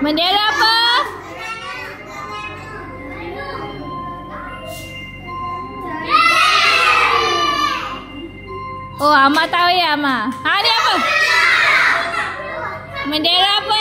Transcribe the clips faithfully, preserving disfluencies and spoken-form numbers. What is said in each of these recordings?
Bendera apa? Oh, Ama tahu ya, Ama. Ha, ni apa? Bendera apa?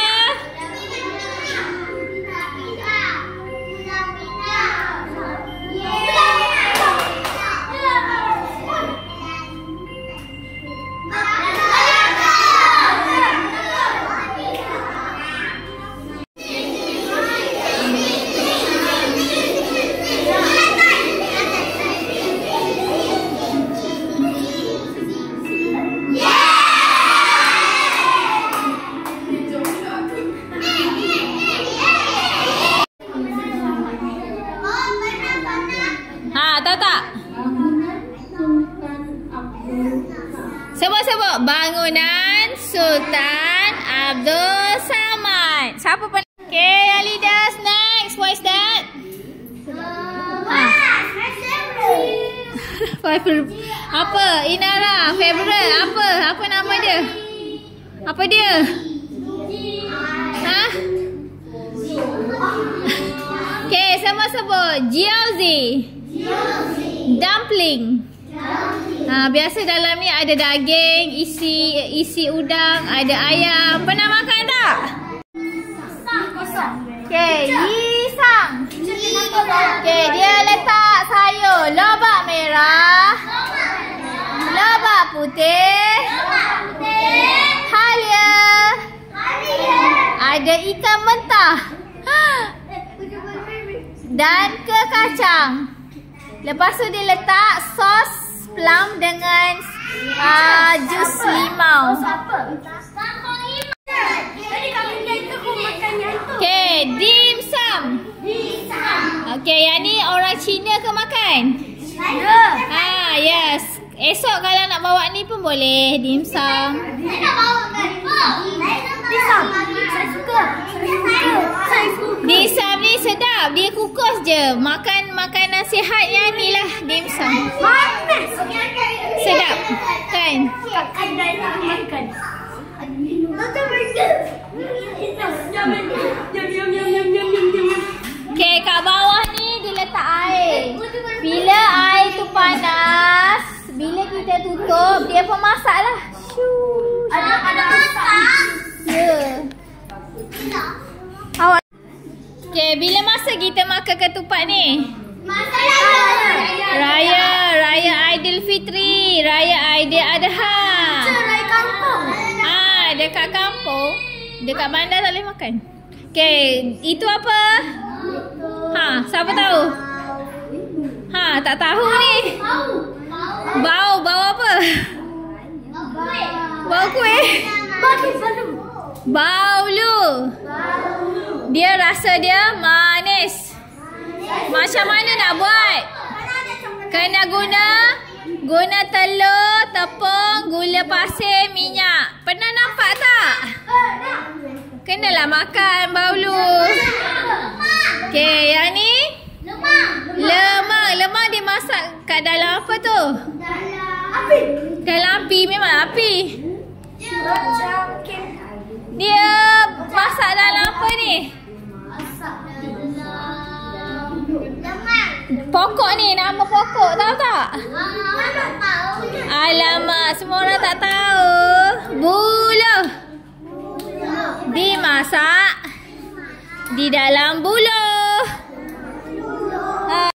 Sebut-sebut. Bangunan Sultan Abdul Samad. Siapa pernah? Okay, yang leaders next. What is that? Ha. Apa? Inara. Favorite. Apa? Apa nama dia? Apa dia? Ha? Okay, sebut-sebut. Jiaozi. Dumpling. Ha, biasa dalam ni ada daging, isi isi udang, ada ayam. Pernah makan tak? Okay, yisang. Okay, dia letak sayur. Lobak merah, lobak putih, halia, ada ikan mentah dan ke kacang. Lepas tu dia letak sos plum dengan uh, jus limau. Okay, dim sum. Okay, yang ni orang Cina ke makan? Ah, yes. Esok kalau nak bawa ni pun boleh, dim sum. Saya nak bawa kan? Dim sum. Saya suka. Saya suka. Dim sum ni sedap. Dia kukus je. Makan makanan sihat yang ni lah, dim sum. Panas. Sedap kan? Kedai nak makan. Okay, kat bawah ni dia letak air. Bila air tu panas, bila kita tutup, dia pun masak lah. Ada masak? Ya. Awak. Okay, bila masa kita makan ketupat ni? Masa raya. Raya, Raya Aidilfitri, Raya Aidiladha. Raya kampung. Ah, dekat kampung, dekat bandar tak boleh makan. Okay, itu apa? Ha, siapa tahu? Ha, tak tahu ni. Bau, bau apa? Bau kuih. Bau lu. Dia rasa dia manis. Macam mana nak buat? Kena guna Guna telur, tepung, gula pasir, minyak. Pernah nampak tak? Kenalah makan bau lu. Okay, yang ni lemang. Lemang dimasak kat dalam apa tu? Api. Dalam api, memang api. Dia masak dalam apa ni? Pokok ni, nama pokok, tahu tak? Alamak, semua orang tak tahu. Buluh. Dimasak di dalam buluh.